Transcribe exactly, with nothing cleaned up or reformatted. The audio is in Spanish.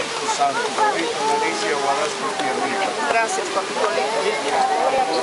Espíritu Santo. Papito Alicia Guadalupe Tierrita. Gracias, papito lindo.